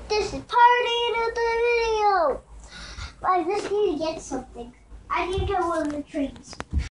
This is part 8 of the video. I just need to get something. I need to go on the trees.